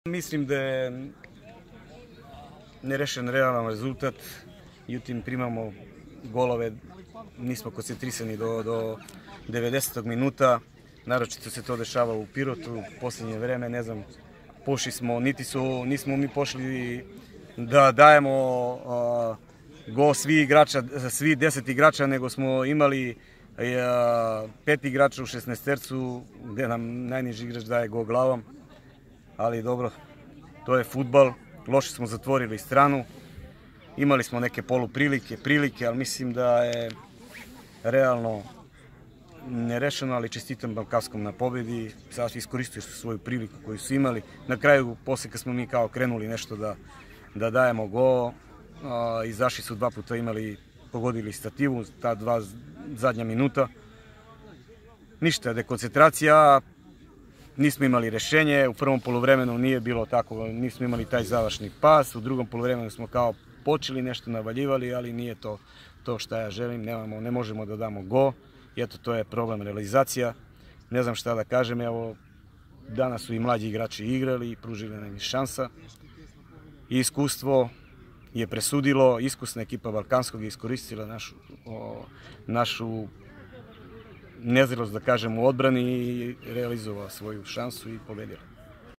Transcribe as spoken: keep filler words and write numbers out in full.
Mislim da je nerešen realan rezultat, jutim primamo golove, nismo koncentrisani do, do devedesetog minuta, naročito se to dešava u Pirotu, u posljednje vreme, ne znam, pošli smo, niti su, nismo mi pošli da dajemo a, gol svi igrača, svi deset igrača, nego smo imali a, pet igrača u šesnaestercu, gde nam najniži igrač daje gol glavom. Ali dobro, to je fudbal, loše smo zatvorili stranu, imali smo neke poluprilike, prilike, ali mislim da je realno nerešeno, ali čestitam Balkanskom na pobedi, sad iskoristili su svoju priliku koju su imali. Na kraju, posle kad smo mi kao krenuli nešto da, da dajemo gol, a, izašli su dva puta imali, pogodili stativu, ta dva zadnja minuta. Ništa, dekoncentracija. Nismo imali rešenje, u prvom poluvremenu nije bilo tako, nismo imali taj završni pas, u drugom poluvremenu smo kao počeli nešto navaljivali, ali nije to to što ja želim, nemamo, ne možemo da damo gol, i eto to je problem realizacija. Ne znam šta da kažem, evo danas su i mlađi igrači igrali i pružili nam šansa. I iskustvo je presudilo, iskusna ekipa Balkanskog je iskoristila našu, o, našu nezrelost, da kažem, u odbrani i realizovala svoju šansu i pobedila.